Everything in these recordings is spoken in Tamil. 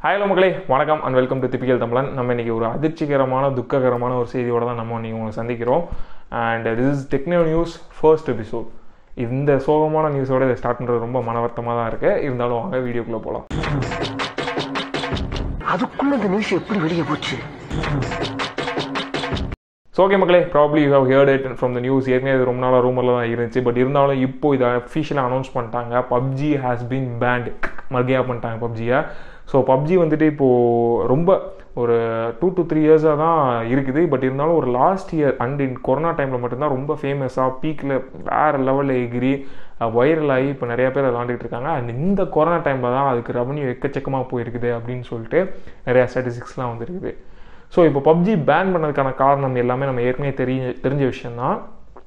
ஹாய் மக்களே, வணக்கம் அண்ட் வெல்கம் டு டிபிக்கல் தமிழன். நம்ம இன்றைக்கி ஒரு அதிர்ச்சிகரமான துக்ககரமான ஒரு செய்தியோடு தான் நம்ம இன்றைக்கி உங்களை சந்திக்கிறோம். And this is techno news first episode. இந்த சோகமான நியூஸோடு இதை ஸ்டார்ட் பண்ணுறது ரொம்ப மனவர்த்தமாக தான் இருக்குது. இருந்தாலும் வாங்க வீடியோக்குள்ளே போகலாம். அதுக்குள்ள இந்த நியூஸ் எப்படி வெளியே போச்சு? ஸோ ஓகே மக்களே, probably you have heard it from the news. ஏற்கனவே இது ரொம்ப நாளாக ரூமரில் தான் இருந்துச்சு. பட் இருந்தாலும் இப்போ இதை அஃபிஷியலாக அனௌன்ஸ் பண்ணிட்டாங்க. PUBG has been banned. மர்கையாக பண்ணிட்டாங்க பப்ஜியை. ஸோ பப்ஜி வந்துட்டு இப்போது ரொம்ப ஒரு 2 to 3 இயர்ஸாக தான் இருக்குது. பட் இருந்தாலும் ஒரு last year and in corona டைமில் மட்டும்தான் ரொம்ப ஃபேமஸாக பீக்கில் வேறு லெவலில் எகிரி வைரல் ஆகி இப்போ நிறையா பேர் விளாண்டுட்டு இருக்காங்க. அண்ட் இந்த கொரோனா டைமில் தான் அதுக்கு ரெவன்யூ எக்கச்சக்கமாக போயிருக்குது அப்படின்னு சொல்லிட்டு நிறையா ஸ்டாட்டிஸ்டிக்ஸ்லாம் வந்துருக்குது. ஸோ இப்போ பப்ஜி பேன் பண்ணதுக்கான காரணம் எல்லாமே நம்ம ஏற்கனவே தெரிஞ்ச விஷயந்தான்.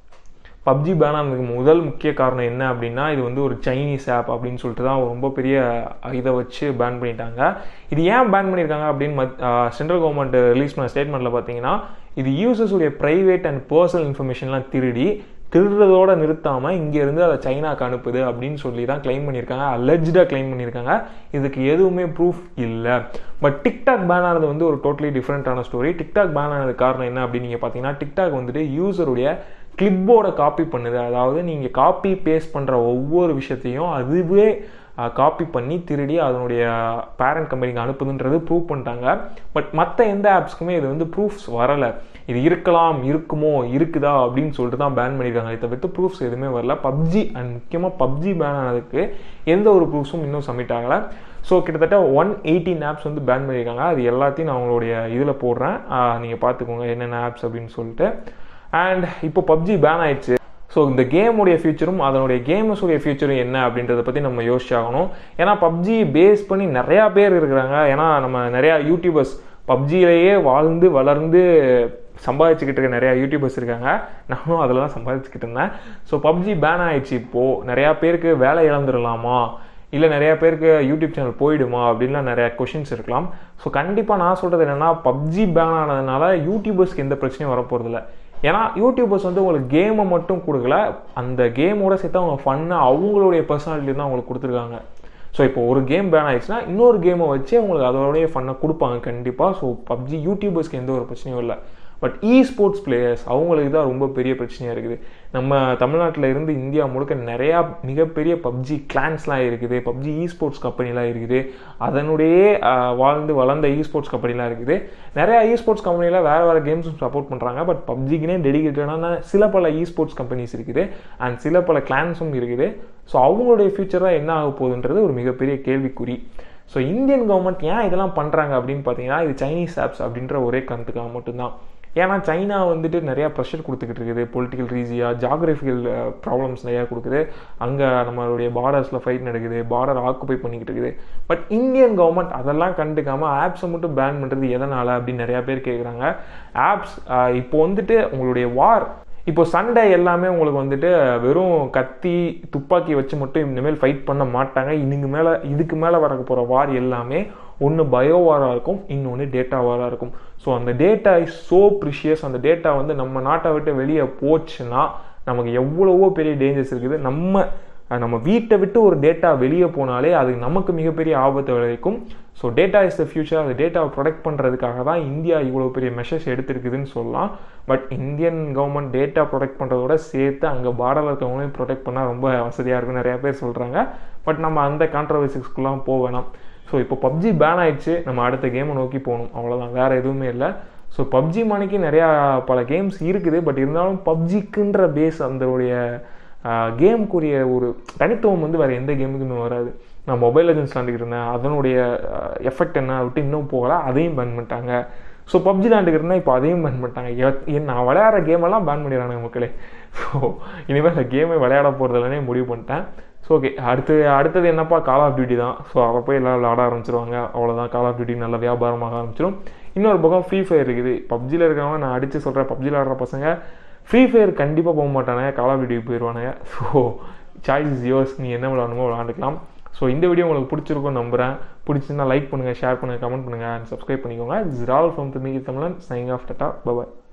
பப்ஜி பேன் ஆனதுக்கு முதல் முக்கிய காரணம் என்ன அப்படின்னா, இது வந்து ஒரு சைனீஸ் ஆப் அப்படின்னு சொல்லிட்டு தான் ரொம்ப பெரிய இதை வச்சு பேன் பண்ணிட்டாங்க. இது ஏன் பேன் பண்ணியிருக்காங்க அப்படின்னு சென்ட்ரல் கவர்மெண்ட் ரிலீஸ் பண்ண ஸ்டேட்மெண்ட்டில் பார்த்தீங்கன்னா, இது யூசர்ஸுடைய ப்ரைவேட் அண்ட் பர்சனல் இன்ஃபர்மேஷன்லாம் திருடுறதோடு நிறுத்தாமல் இங்கேருந்து அதை சைனாக்கு அனுப்புது அப்படின்னு சொல்லி தான் கிளைம் பண்ணியிருக்காங்க. அலெஜ்டாக கிளைம் பண்ணியிருக்காங்க. இதுக்கு எதுவுமே ப்ரூஃப் இல்லை. பட் டிக்டாக் பேன் ஆனது வந்து ஒரு டோட்டலி டிஃப்ரெண்ட்டான ஸ்டோரி. டிக்டாக் பேன் ஆனது காரணம் என்ன அப்படின்னு நீங்கள் பார்த்தீங்கன்னா, டிக்டாக் வந்துட்டு யூசருடைய கிளிப்போட காப்பி பண்ணுது. அதாவது நீங்கள் காப்பி பேஸ்ட் பண்ணுற ஒவ்வொரு விஷயத்தையும் அதுவே காப்பி பண்ணி திருடி அதனுடைய பேரண்ட் கம்பெனிக்கு அனுப்புதுன்றது ப்ரூவ் பண்ணிட்டாங்க. பட் மற்ற எந்த ஆப்ஸ்க்குமே இது வந்து ப்ரூஃப்ஸ் வரலை. இது இருக்கலாம், இருக்குமோ, இருக்குதா அப்படின்னு சொல்லிட்டு தான் பேன் பண்ணியிருக்காங்க. இதை தவிர்த்து ப்ரூஃப்ஸ் எதுவுமே வரல. பப்ஜி அண்ட் முக்கியமாக பப்ஜி பேன் ஆனதுக்கு எந்த ஒரு ப்ரூஃப்ஸும் இன்னும் சப்மிட் ஆகலை. ஸோ கிட்டத்தட்ட 118 ஆப்ஸ் வந்து பேன் பண்ணியிருக்காங்க. அது எல்லாத்தையும் நான் அவங்களுடைய இதில் போடுறேன், நீங்கள் பார்த்துக்கோங்க என்னென்ன ஆப்ஸ் அப்படின்னு சொல்லிட்டு. அண்ட் இப்போ பப்ஜி பேன் ஆயிடுச்சு. ஸோ இந்த கேமுடைய ஃபியூச்சரும் அதனுடைய கேமஸுடைய ஃபியூச்சரும் என்ன அப்படின்றத பற்றி நம்ம யோசிச்சாகணும். ஏன்னா பப்ஜி பேஸ் பண்ணி நிறையா பேர் இருக்கிறாங்க. ஏன்னா நம்ம நிறையா யூடியூபர்ஸ் பப்ஜியிலேயே வாழ்ந்து வளர்ந்து சம்பாதிச்சுக்கிட்டு இருக்க நிறையா யூடியூபர்ஸ் இருக்காங்க. நானும் அதில் தான் சம்பாதிச்சுக்கிட்டு இருந்தேன். ஸோ பப்ஜி பேன் ஆயிடுச்சு. இப்போது நிறையா பேருக்கு வேலை இழந்துடலாமா, இல்லை நிறையா பேருக்கு யூடியூப் சேனல் போயிடுமா அப்படின்லாம் நிறையா கொஷின்ஸ் இருக்கலாம். ஸோ கண்டிப்பாக நான் சொல்கிறது என்னென்னா, பப்ஜி பேன் ஆனதுனால யூடியூபர்ஸ்க்கு எந்த பிரச்சனையும் வரப்போகிறதில்ல. ஏன்னா யூடியூபர்ஸ் வந்து உங்களுக்கு கேமை மட்டும் கொடுக்கல, அந்த கேமோட சேர்த்து அவங்க ஃபன்னு அவங்களுடைய பர்சனாலிட்டி தான் அவங்களுக்கு கொடுத்துருக்காங்க. ஸோ இப்போ ஒரு கேம் பேன் ஆயிடுச்சுன்னா இன்னொரு கேமை வச்சு அவங்களுக்கு அதோடைய ஃபன்னை கொடுப்பாங்க கண்டிப்பாக. ஸோ பப்ஜி யூடியூபர்ஸ்க்கு எந்த ஒரு பிரச்சனையும் இல்லை. பட் ஸ்போர்ட்ஸ் பிளேயர்ஸ் அவங்களுக்கு தான் ரொம்ப பெரிய பிரச்சனையாக இருக்குது. நம்ம தமிழ்நாட்டில் இருந்து இந்தியா முழுக்க நிறையா மிகப்பெரிய பப்ஜி கிளான்ஸ்லாம் இருக்குது, பப்ஜி ஸ்போர்ட்ஸ் கம்பெனிலாம் இருக்குது, அதனுடைய வாழ்ந்து வளர்ந்த ஸ்போர்ட்ஸ் கம்பெனிலாம் இருக்குது. நிறையா ஸ்போர்ட்ஸ் கம்பெனியில் வேறு கேம்ஸும் சப்போர்ட் பண்ணுறாங்க. பட் பப்ஜிக்குனே டெடிகேட்டடான சில பல ஸ்போர்ட்ஸ் கம்பெனிஸ் இருக்குது அண்ட் சில பல கிளான்ஸும் இருக்குது. ஸோ அவங்களுடைய ஃபியூச்சராக என்ன ஆக போகுதுன்றது ஒரு மிகப்பெரிய கேள்விக்குறி. ஸோ இந்தியன் கவர்மெண்ட் ஏன் இதெல்லாம் பண்ணுறாங்க அப்படின்னு பார்த்தீங்கன்னா, இது சைனீஸ் ஆப்ஸ் அப்படின்ற ஒரே காரணத்துக்காக மட்டும்தான். ஏன்னா சைனா வந்துட்டு நிறையா ப்ரெஷர் கொடுத்துக்கிட்டு இருக்குது. பொலிட்டிக்கல் ரீதியாக ஜாகிரபிக்கல் ப்ராப்ளம்ஸ் நிறையா கொடுக்குது. அங்கே நம்மளுடைய பார்டர்ஸில் ஃபைட் நடக்குது, பார்டர் ஆக்குபை பண்ணிக்கிட்டு இருக்குது. பட் இந்தியன் கவர்மெண்ட் அதெல்லாம் கண்டுக்காமல் ஆப்ஸை மட்டும் பேன் பண்ணுறது எதனால் அப்படின்னு நிறையா பேர் கேட்குறாங்க. ஆப்ஸ் இப்போ வந்துட்டு உங்களுடைய இப்போ சண்டை எல்லாமே உங்களுக்கு வந்துட்டு வெறும் கத்தி துப்பாக்கி வச்சு மட்டும் இனிமேல் ஃபைட் பண்ண மாட்டாங்க. இதுக்கு மேலே வரக்கு போகிற வார் எல்லாமே ஒன்று பயோ வாராக இருக்கும், இன்னொன்று டேட்டா வாராக இருக்கும். ஸோ அந்த டேட்டா இஸ் ஸோ ப்ரிஷியஸ். அந்த டேட்டா வந்து நம்ம நாட்டை விட்டு வெளியே போச்சுன்னா நமக்கு எவ்வளவோ பெரிய டேஞ்சர்ஸ் இருக்குது. நம்ம வீட்டை விட்டு ஒரு டேட்டா வெளியே போனாலே அது நமக்கு மிகப்பெரிய ஆபத்தை விளைவிக்கும். So data is the future. அந்த டேட்டாவை ப்ரொடெக்ட் பண்ணுறதுக்காக தான் இந்தியா இவ்வளோ பெரிய மெஷர்ஸ் எடுத்துருக்குதுன்னு சொல்லலாம். But Indian government data protect பண்ணுறதோட சேர்த்து அங்கே பார்டரில் இருக்கவங்களையும் ப்ரொடெக்ட் பண்ணால் ரொம்ப வசதியாக இருக்குன்னு நிறையா பேர் சொல்கிறாங்க. பட் நம்ம அந்த கான்ட்ரவர்சிஸ்க்குலாம் போக வேணாம். ஸோ இப்போ பப்ஜி பேன் ஆயிடுச்சு, நம்ம அடுத்த கேமை நோக்கி போகணும், அவ்வளோதான், வேறு எதுவுமே இல்லை. ஸோ பப்ஜி மணிக்கு நிறையா பல கேம்ஸ் இருக்குது. பட் இருந்தாலும் பப்ஜிக்குன்ற பேஸ் அதனுடைய கேமுக்குரிய ஒரு தனித்துவம் வந்து வேறு எந்த கேமுக்குமே வராது. நான் மொபைல் லெஜெண்ட்ஸ் விளாண்டுக்கிட்டு இருந்தேன், அதனுடைய எஃபெக்ட் என்ன விட்டு இன்னும் போகலை, அதையும் பேன் பண்ணிட்டாங்க. ஸோ பப்ஜி விளாண்டுக்கிட்டு இப்போ அதையும் பேன் பண்ணிட்டாங்க. நான் விளையாடுற கேமெல்லாம் பேன் பண்ணிடுறாங்க மக்களே. ஸோ இனிமேல் அந்த கேமை விளையாட போகிறதுலனே முடிவு பண்ணிட்டேன். ஸோ ஓகே, அடுத்தது என்னப்பா, கால் ஆஃப் டியூட்டி தான். ஸோ அதை போய் எல்லாம் விளையாட ஆரம்பிச்சிருவாங்க, அவ்வளோதான். கால் ஆஃப் டியூட்டி நல்ல வியாபாரமாக ஆரம்பிச்சிடும். இன்னொரு பக்கம் ஃப்ரீ ஃபயர் இருக்குது. பப்ஜியில் இருக்கிறவங்க நான் அடித்து சொல்கிறேன், பப்ஜியில் ஆடுற பசங்க ஃப்ரீ ஃபயர் கண்டிப்பாக போக மாட்டானுங்க, கால் ஆஃப் டியூட்டிக்கு போயிடுவானுங்க. ஸோ சாய்ஸ் இஸ் யோர்ஸ், நீ என்ன விளாடணுமோ விளாண்டுக்கலாம். ஸோ இந்த வீடியோ உங்களுக்கு பிடிச்சிருக்கும்னு நம்புகிறேன். பிடிச்சிருந்தா லைக் பண்ணுங்கள், ஷேர் பண்ணுங்கள், கமெண்ட் பண்ணுங்கள் அண்ட் சப்ஸ்கிரைப் பண்ணிக்கோங்க. This is all from Tamizhan. Signing off. Tata, bye bye.